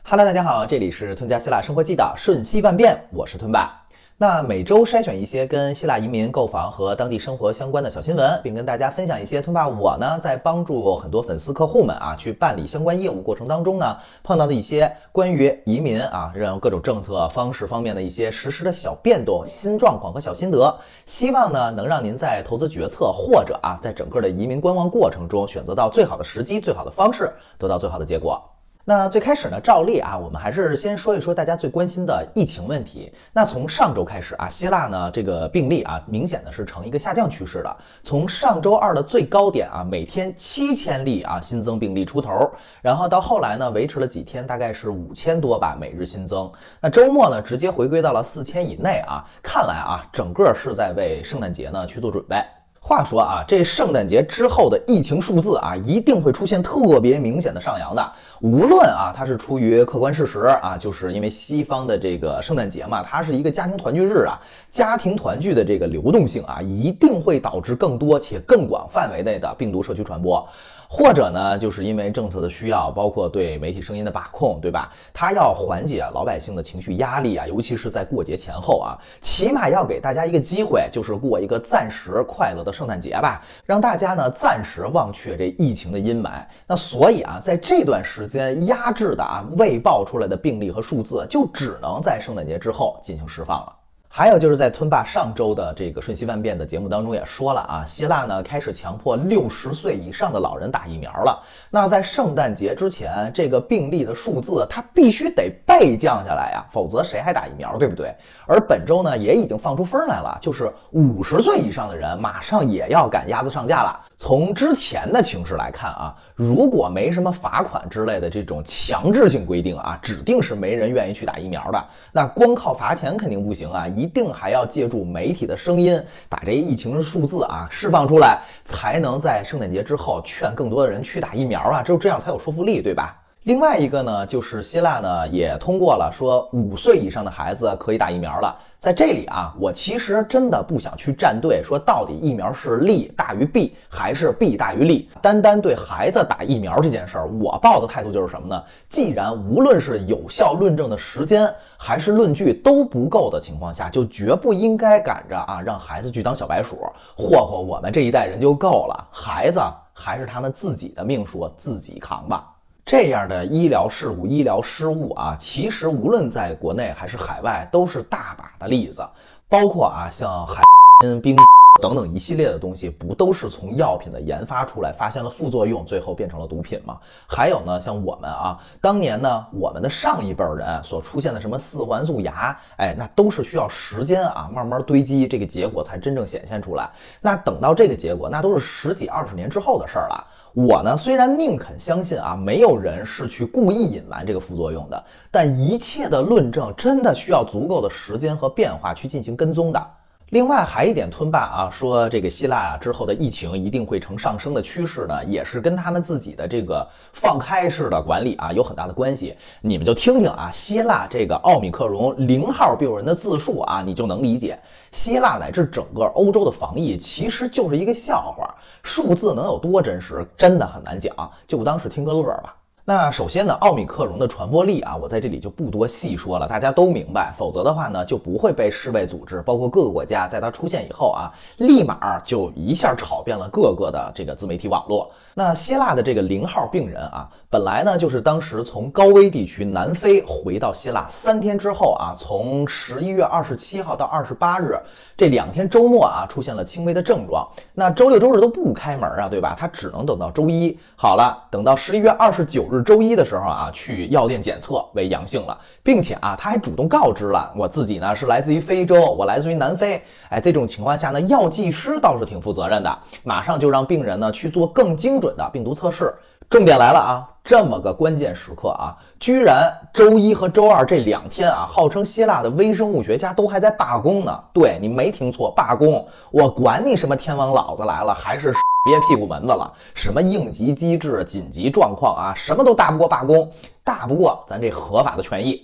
Hello， 大家好，这里是吞加希腊生活记的瞬息万变，我是吞爸。那每周筛选一些跟希腊移民、购房和当地生活相关的小新闻，并跟大家分享一些吞爸我呢在帮助很多粉丝客户们去办理相关业务过程当中呢碰到的一些关于移民让各种政策方式方面的一些实时的小变动、新状况和小心得，希望呢能让您在投资决策或者在整个的移民观望过程中选择到最好的时机、最好的方式，得到最好的结果。那最开始呢，照例我们还是先说一说大家最关心的疫情问题。那从上周开始希腊呢这个病例明显的是呈一个下降趋势的。从上周二的最高点每天7000例新增病例出头，然后到后来呢维持了几天，大概是5000多吧每日新增。那周末呢直接回归到了4000以内看来整个是在为圣诞节呢去做准备。话说这圣诞节之后的疫情数字一定会出现特别明显的上扬的。无论它是出于客观事实就是因为西方的这个圣诞节嘛，它是一个家庭团聚日家庭团聚的这个流动性一定会导致更多且更广范围内的病毒社区传播。或者呢，就是因为政策的需要，包括对媒体声音的把控，对吧？它要缓解老百姓的情绪压力尤其是在过节前后起码要给大家一个机会，就是过一个暂时快乐的圣诞节吧，让大家呢暂时忘却这疫情的阴霾。那所以在这段时间压制的未爆出来的病例和数字，就只能在圣诞节之后进行释放了。还有就是在吞爸上周的这个瞬息万变的节目当中也说了希腊呢开始强迫60岁以上的老人打疫苗了。那在圣诞节之前，这个病例的数字它必须得倍降下来否则谁还打疫苗，对不对？而本周呢也已经放出风来了，就是50岁以上的人马上也要赶鸭子上架了。从之前的情势来看如果没什么罚款之类的这种强制性规定指定是没人愿意去打疫苗的。那光靠罚钱肯定不行一定还要借助媒体的声音，把这疫情的数字释放出来，才能在圣诞节之后劝更多的人去打疫苗只有这样才有说服力，对吧？另外一个呢，就是希腊呢也通过了说5岁以上的孩子可以打疫苗了。在这里我其实真的不想去站队，说到底疫苗是利大于弊还是弊大于利。单对孩子打疫苗这件事儿，我抱的态度就是什么呢？既然无论是有效论证的时间还是论据都不够的情况下，就绝不应该赶着让孩子去当小白鼠，霍霍我们这一代人就够了。孩子还是他们自己的命数，自己扛吧。这样的医疗事故、医疗失误其实无论在国内还是海外都是大把的例子，包括像海冰等等一系列的东西，不都是从药品的研发出来，发现了副作用，最后变成了毒品吗？还有呢，像我们当年呢，我们的上一辈人所出现的什么4环素牙，那都是需要时间慢慢堆积，这个结果才真正显现出来。那等到这个结果，那都是10几20年之后的事儿了。我呢，虽然宁肯相信没有人是去故意隐瞒这个副作用的，但一切的论证真的需要足够的时间和变化去进行跟踪的。另外还一点，吞爸说这个希腊之后的疫情一定会呈上升的趋势呢，也是跟他们自己的这个放开式的管理有很大的关系。你们就听听希腊这个奥米克戎0号病人的自述你就能理解，希腊乃至整个欧洲的防疫其实就是一个笑话，数字能有多真实，真的很难讲，就当是听个乐吧。那首先呢，奥米克戎的传播力我在这里就不多细说了，大家都明白，否则的话呢，就不会被世卫组织包括各个国家在它出现以后立马就一下炒遍了各个的这个自媒体网络。那希腊的这个0号病人本来呢就是当时从高危地区南非回到希腊3天之后从11月27号到28日这2天周末出现了轻微的症状。那周六周日都不开门对吧？他只能等到周一。好了，等到11月29日周一的时候去药店检测为阳性了，并且他还主动告知了我自己呢是来自于非洲，我来自于南非。这种情况下呢，药剂师倒是挺负责任的，马上就让病人呢去做更精准的病毒测试。重点来了这么个关键时刻居然周一和周二这2天号称希腊的微生物学家都还在罢工呢。对，你没听错，罢工。我管你什么天王老子来了还是憋屁股门子了，什么应急机制、紧急状况什么都大不过罢工，大不过咱这合法的权益。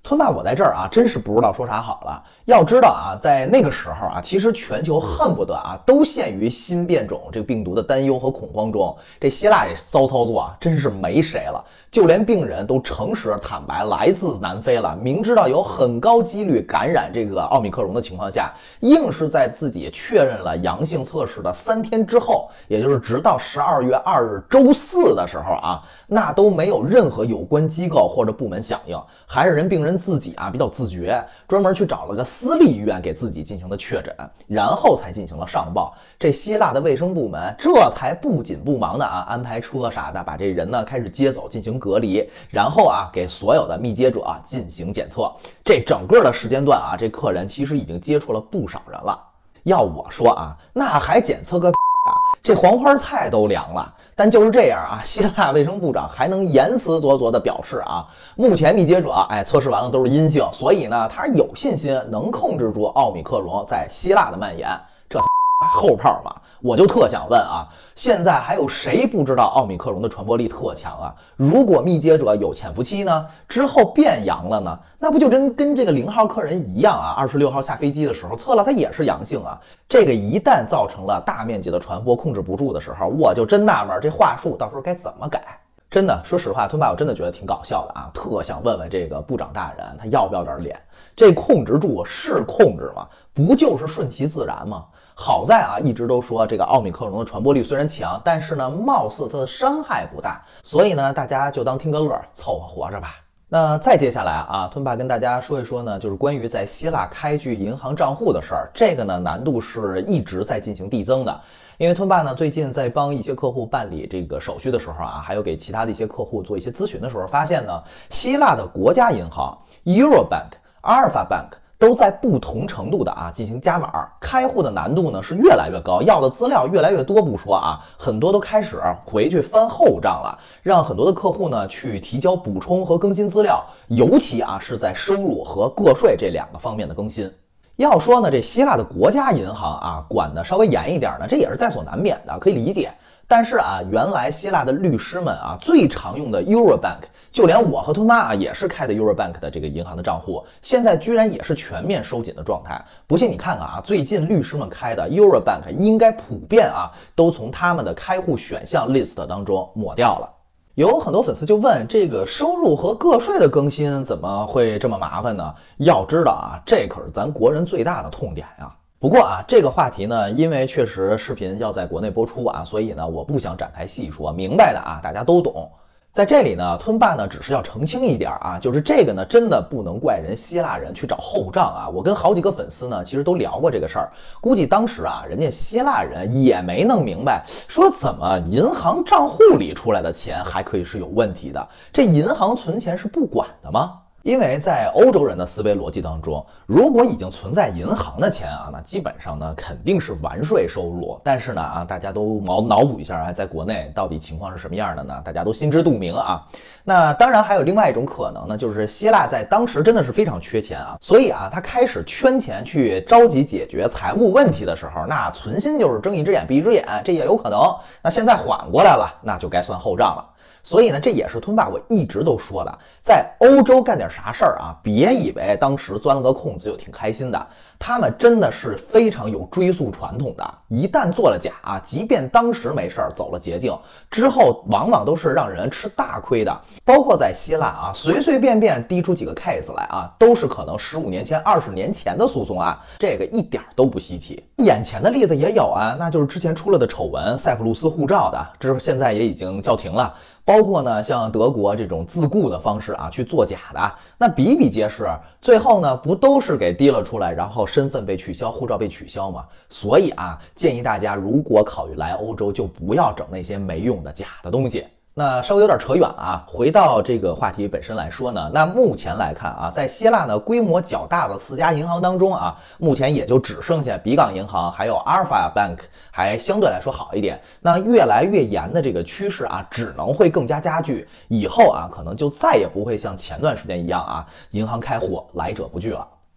吞爸，我在这儿啊，真是不知道说啥好了。要知道啊，在那个时候啊，其实全球恨不得啊都陷于新变种这个病毒的担忧和恐慌中。这希腊这骚操作啊，真是没谁了。就连病人都诚实坦白来自南非了，明知道有很高几率感染这个奥密克戎的情况下，硬是在自己确认了阳性测试的3天之后，也就是直到12月2日周四的时候啊，那都没有任何有关机构或者部门响应，还是病人自己啊比较自觉，专门去找了个私立医院给自己进行的确诊，然后才进行了上报。这希腊的卫生部门这才不紧不忙的啊安排车啥的，把这人呢开始接走进行隔离，然后啊给所有的密接者进行检测。这整个的时间段啊，这客人其实已经接触了不少人了。要我说啊，那还检测个这黄花菜都凉了。但就是这样啊，希腊卫生部长还能言辞凿凿地表示啊，目前密接者测试完了都是阴性，所以呢他有信心能控制住奥密克戎在希腊的蔓延。这后炮嘛，我就特想问啊，现在还有谁不知道奥密克戎的传播力特强啊？如果密接者有潜伏期呢，之后变阳了呢，那不就跟这个0号客人一样啊？26号下飞机的时候测了他也是阳性啊。这个一旦造成了大面积的传播控制不住的时候，我就真纳闷这话术到时候该怎么改。真的，说实话，吞爸我真的觉得挺搞笑的啊，特想问问这个部长大人，他要不要点脸？这控制住是控制吗？不就是顺其自然吗？好在啊，一直都说这个奥密克戎的传播力虽然强，但是呢，貌似它的伤害不大，所以呢，大家就当听个乐，凑合活着吧。那再接下来啊，吞爸跟大家说一说呢，就是关于在希腊开具银行账户的事儿。这个呢，难度是一直在进行递增的。因为吞爸呢最近在帮一些客户办理这个手续的时候啊，还有给其他的一些客户做一些咨询的时候，发现呢，希腊的国家银行 Eurobank、Alpha Bank 都在不同程度的进行加码，开户的难度呢是越来越高，要的资料越来越多不说啊，很多都开始回去翻后账了，让很多的客户呢去提交补充和更新资料，尤其是在收入和个税这2个方面的更新。要说呢，这希腊的国家银行管得稍微严一点呢，这也是在所难免的，可以理解。但是原来希腊的律师们最常用的 Eurobank， 就连我和吞妈也是开的 Eurobank 的这个银行的账户，现在居然也是全面收紧的状态。不信你看看最近律师们开的 Eurobank 应该普遍都从他们的开户选项 list 当中抹掉了。有很多粉丝就问，这个收入和个税的更新怎么会这么麻烦呢？要知道这可是咱国人最大的痛点呀。不过这个话题呢，因为确实视频要在国内播出所以呢，我不想展开细说，明白的大家都懂。在这里呢，吞爸呢只是要澄清一点就是这个呢真的不能怪人希腊人去找后账我跟好几个粉丝呢其实都聊过这个事儿，估计当时人家希腊人也没弄明白，说怎么银行账户里出来的钱还可以是有问题的，这银行存钱是不管的吗？因为在欧洲人的思维逻辑当中，如果已经存在银行的钱那基本上呢肯定是完税收入。但是呢大家都脑补一下在国内到底情况是什么样的呢？大家都心知肚明那当然还有另外一种可能呢，就是希腊在当时真的是非常缺钱所以他开始圈钱去着急解决财务问题的时候，那存心就是睁一只眼闭一只眼，这也有可能。那现在缓过来了，那就该算后账了。所以呢，这也是吞爸我一直都说的，在欧洲干点啥事儿别以为当时钻了个空子就挺开心的，他们真的是非常有追溯传统的。一旦做了假即便当时没事儿走了捷径，之后往往都是让人吃大亏的。包括在希腊随随便便滴出几个 case 来都是可能15年前、20年前的诉讼这个一点都不稀奇。眼前的例子也有那就是之前出了的丑闻，塞浦路斯护照的，这现在也已经叫停了。包括呢，像德国这种自雇的方式去做假的，那比比皆是。最后呢，不都是给提了出来，然后身份被取消，护照被取消吗？所以建议大家如果考虑来欧洲，就不要整那些没用的假的东西。那稍微有点扯远了回到这个话题本身来说呢，那目前来看在希腊呢规模较大的4家银行当中目前也就只剩下比港银行还有 Alpha Bank 还相对来说好一点。那越来越严的这个趋势只能会更加加剧，以后可能就再也不会像前段时间一样银行开户来者不拒了。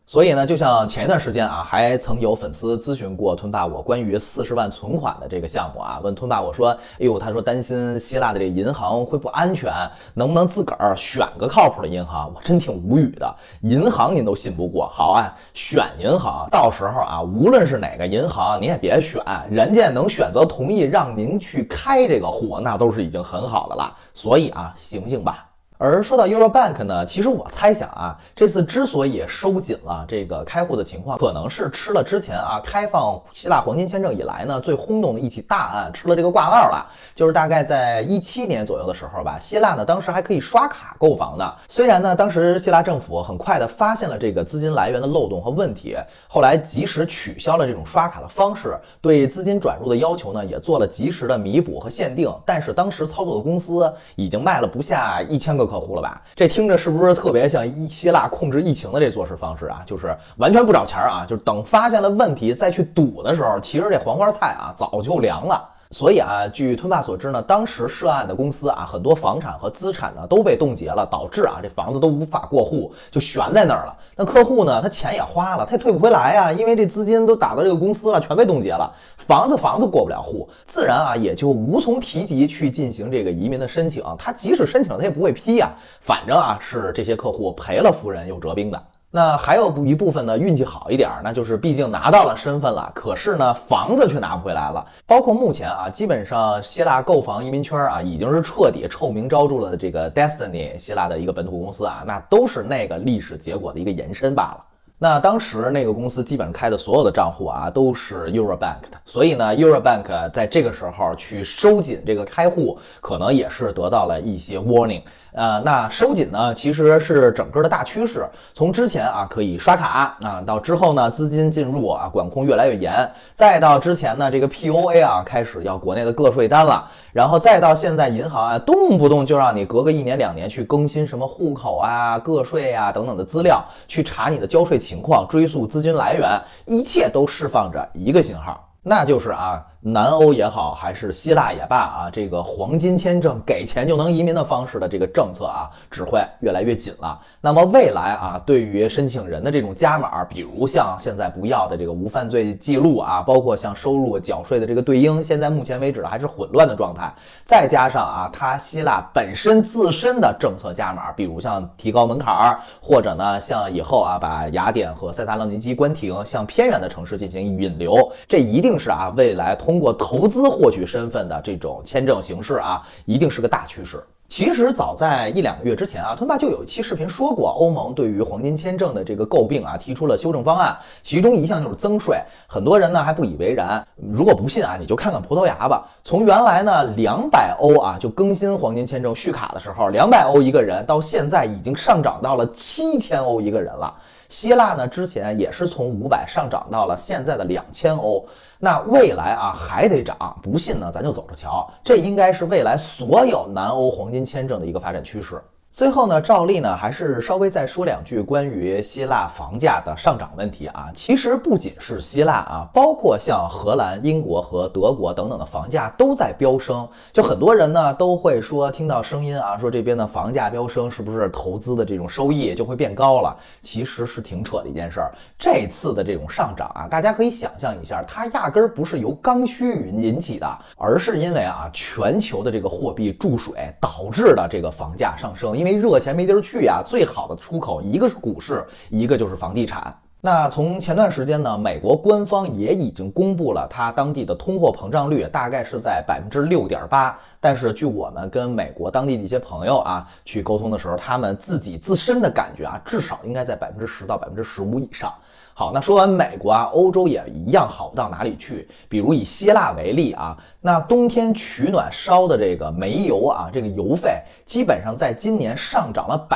所以呢，就像前一段时间啊，还曾有粉丝咨询过吞爸我关于40万存款的这个项目啊，问吞爸我说，哎呦，他说担心希腊的这个银行会不安全，能不能自个儿选个靠谱的银行？我真挺无语的，银行您都信不过，好啊，选银行，到时候啊，无论是哪个银行，你也别选，人家能选择同意让您去开这个户，那都是已经很好的了。所以啊，醒醒吧。而说到 Eurobank 呢，其实我猜想啊，这次之所以收紧了这个开户的情况，可能是吃了之前啊开放希腊黄金签证以来呢最轰动的一起大案，吃了这个挂帽了。就是大概在17年左右的时候吧，希腊呢当时还可以刷卡购房的。虽然呢当时希腊政府很快的发现了这个资金来源的漏洞和问题，后来及时取消了这种刷卡的方式，对资金转入的要求呢也做了及时的弥补和限定。但是当时操作的公司已经卖了不下1000个客户了吧？这听着是不是特别像希腊控制疫情的这做事方式啊？就是完全不找钱啊，就是等发现了问题再去赌的时候，其实这黄花菜啊早就凉了。所以啊，据吞爸所知呢，当时涉案的公司啊，很多房产和资产呢都被冻结了，导致啊这房子都无法过户，就悬在那儿了。那客户呢，他钱也花了，他也退不回来啊，因为这资金都打到这个公司了，全被冻结了，房子过不了户，自然啊也就无从提及去进行这个移民的申请。他即使申请了，他也不会批啊，反正啊是这些客户赔了夫人又折兵的。那还有一部分呢运气好一点，那就是毕竟拿到了身份了，可是呢房子却拿不回来了。包括目前啊，基本上希腊购房移民圈啊已经是彻底臭名昭著了的这个 Destiny 希腊的一个本土公司啊，那都是那个历史结果的一个延伸罢了。那当时那个公司基本上开的所有的账户啊都是 Eurobank 的，所以呢 Eurobank 在这个时候去收紧这个开户，可能也是得到了一些 warning。那收紧呢其实是整个的大趋势，从之前啊可以刷卡啊，到之后呢资金进入啊管控越来越严，再到之前呢这个 POA 啊开始要国内的个税单了，然后再到现在银行啊动不动就让你隔个1年2年去更新什么户口啊、个税啊等等的资料，去查你的交税情况，追溯资金来源，一切都释放着一个信号，那就是啊南欧也好，还是希腊也罢啊，这个黄金签证给钱就能移民的方式的这个政策啊，只会越来越紧了。那么未来啊，对于申请人的这种加码，比如像现在不要的这个无犯罪记录啊，包括像收入缴税的这个对应，现在目前为止还是混乱的状态。再加上啊，它希腊本身自身的政策加码，比如像提高门槛，或者呢，像以后啊，把雅典和塞萨洛尼基关停，向偏远的城市进行引流，这一定是啊，未来通过投资获取身份的这种签证形式啊，一定是个大趋势。其实早在1-2个月之前啊，吞爸就有一期视频说过，欧盟对于黄金签证的这个诟病啊，提出了修正方案，其中一项就是增税。很多人呢还不以为然，如果不信啊，你就看看葡萄牙吧。从原来呢200欧啊，就更新黄金签证续卡的时候200欧一个人，到现在已经上涨到了7000欧一个人了。希腊呢之前也是从500上涨到了现在的2000欧。那未来啊还得涨，不信呢咱就走着瞧，这应该是未来所有南欧黄金签证的一个发展趋势。最后呢，照例呢还是稍微再说2句关于希腊房价的上涨问题啊。其实不仅是希腊啊，包括像荷兰、英国和德国等等的房价都在飙升。就很多人呢都会说，听到声音啊，说这边的房价飙升，是不是投资的这种收益就会变高了？其实是挺扯的一件事儿。这次的这种上涨啊，大家可以想象一下，它压根儿不是由刚需引起的，而是因为啊全球的这个货币注水导致的这个房价上升。因为热钱没地儿去呀，最好的出口一个是股市，一个就是房地产。那从前段时间呢，美国官方也已经公布了它当地的通货膨胀率大概是在6.8%，但是据我们跟美国当地的一些朋友啊去沟通的时候，他们自身的感觉啊，至少应该在10%到15%以上。好，那说完美国啊，欧洲也一样好不到哪里去。比如以希腊为例啊，那冬天取暖烧的这个煤油啊，这个油费基本上在今年上涨了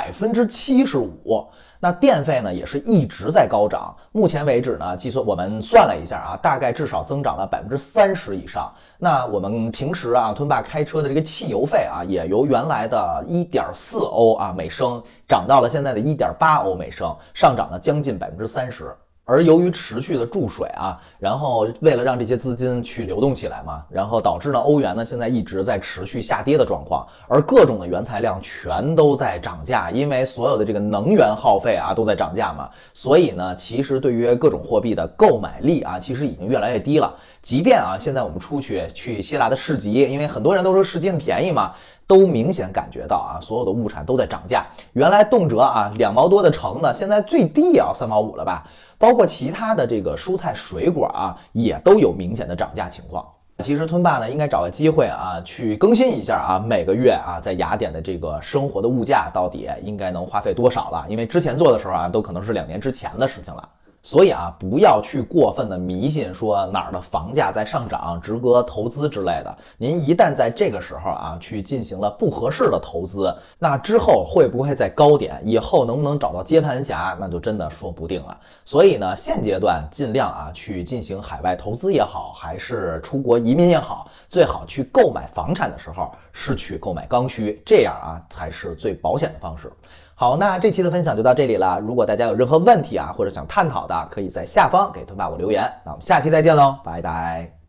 75%。那电费呢也是一直在高涨，目前为止呢，我们算了一下啊，大概至少增长了30%以上。那我们平时啊，吞爸开车的这个汽油费啊，也由原来的1.4欧啊每升涨到了现在的1.8欧每升，上涨了将近30%。 而由于持续的注水啊，然后为了让这些资金去流动起来嘛，然后导致呢欧元呢现在一直在持续下跌的状况，而各种的原材料全都在涨价，因为所有的这个能源耗费啊都在涨价嘛，所以呢其实对于各种货币的购买力啊其实已经越来越低了。即便啊现在我们出去希腊的市集，因为很多人都说市集很便宜嘛，都明显感觉到啊，所有的物产都在涨价。原来动辄啊2毛多的橙子，现在最低也要3毛5了吧？包括其他的这个蔬菜水果啊，也都有明显的涨价情况。其实吞爸呢，应该找个机会啊，去更新一下啊，每个月啊，在雅典的这个生活的物价到底应该能花费多少了？因为之前做的时候啊，都可能是2年之前的事情了。所以啊，不要去过分的迷信说哪儿的房价在上涨，值得投资之类的。您一旦在这个时候啊，去进行了不合适的投资，那之后会不会在高点，以后能不能找到接盘侠，那就真的说不定了。所以呢，现阶段尽量啊去进行海外投资也好，还是出国移民也好，最好去购买房产的时候是去购买刚需，这样啊才是最保险的方式。好，那这期的分享就到这里了。如果大家有任何问题啊，或者想探讨的，可以在下方给吞爸我留言。那我们下期再见喽，拜拜。